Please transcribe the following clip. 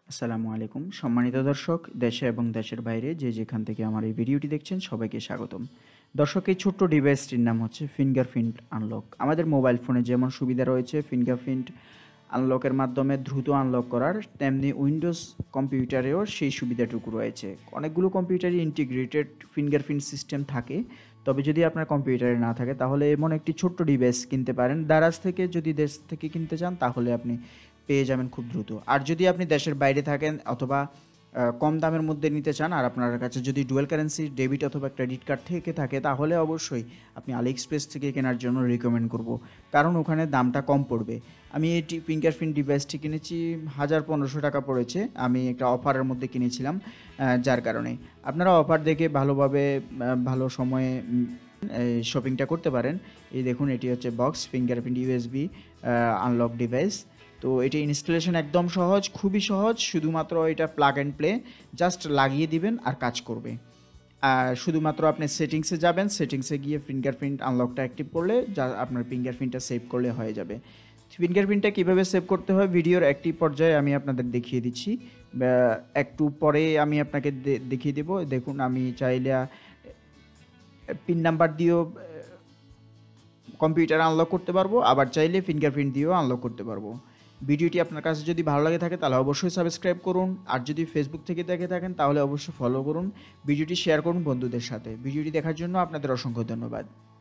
আসসালামু আলাইকুম সম্মানিত দর্শক, দেশে এবং দেশের বাইরে যে যেখান থেকে আমার এই ভিডিওটি দেখছেন সবাইকে স্বাগতম। দর্শক, এই ছোট্ট ডিভাইসটির নাম হচ্ছে ফিঙ্গারপ্রিন্ট আনলক। আমাদের মোবাইল ফোনে যেমন সুবিধা রয়েছে ফিঙ্গারপ্রিন্ট আনলকের মাধ্যমে দ্রুত আনলক করার, তেমনি উইন্ডোজ কম্পিউটারেও সেই সুবিধাটুকু রয়েছে। অনেকগুলো কম্পিউটারে ইন্টিগ্রেটেড ফিঙ্গারপ্রিন্ট সিস্টেম থাকে, তবে যদি আপনার কম্পিউটারে না থাকে তাহলে এমন একটি ছোট্ট ডিভাইস কিনতে পারেন দারাজ থেকে। যদি দেশ থেকে কিনতে চান তাহলে আপনি পেয়ে যাবেন খুব দ্রুত। আর যদি আপনি দেশের বাইরে থাকেন অথবা কম দামের মধ্যে নিতে চান, আর আপনার কাছে যদি ডুয়াল কারেন্সি ডেবিট অথবা ক্রেডিট কার্ড থেকে থাকে, তাহলে অবশ্যই আপনি আলি এক্সপ্রেস থেকে কেনার জন্য রিকমেন্ড করব, কারণ ওখানে দামটা কম পড়বে। আমি এই ফিঙ্গারপ্রিন্ট ডিভাইসটি কিনেছি 1000-1500 টাকা পড়েছে। আমি একটা অফারের মধ্যে কিনেছিলাম, যার কারণে আপনারা অফার দেখে ভালোভাবে ভালো সময়ে শপিংটা করতে পারেন। এই দেখুন, এটি হচ্ছে box fingerprint USB unlock device. তো এটি ইনস্টলেশন একদম সহজ, খুবই সহজ। শুধুমাত্র এটা প্লাগ অ্যান্ড প্লে, জাস্ট লাগিয়ে দিবেন আর কাজ করবে। আর শুধুমাত্র আপনি সেটিংসে যাবেন, সেটিংসে গিয়ে ফিঙ্গারপ্রিন্ট আনলকটা অ্যাক্টিভ করলে যা আপনার ফিঙ্গারপ্রিন্টটা সেভ করলে হয়ে যাবে। ফিঙ্গারপ্রিন্টটা কীভাবে সেভ করতে হয় ভিডিওর একটি পর্যায়ে আমি আপনাদের দেখিয়ে দিচ্ছি, একটু পরে আমি আপনাকে দেখিয়ে দেবো। দেখুন, আমি চাইলে পিন নাম্বার দিয়েও কম্পিউটার আনলক করতে পারবো, আবার চাইলে ফিঙ্গারপ্রিন্ট দিয়েও আনলক করতে পারবো। ভিডিওটি আপনার কাছে যদি ভালো লাগে থাকে তাহলে অবশ্যই সাবস্ক্রাইব করুন, আর যদি ফেসবুক থেকে দেখে থাকেন তাহলে অবশ্যই ফলো করুন। ভিডিওটি শেয়ার করুন বন্ধুদের সাথে। ভিডিওটি দেখার জন্য আপনাদের অসংখ্য ধন্যবাদ।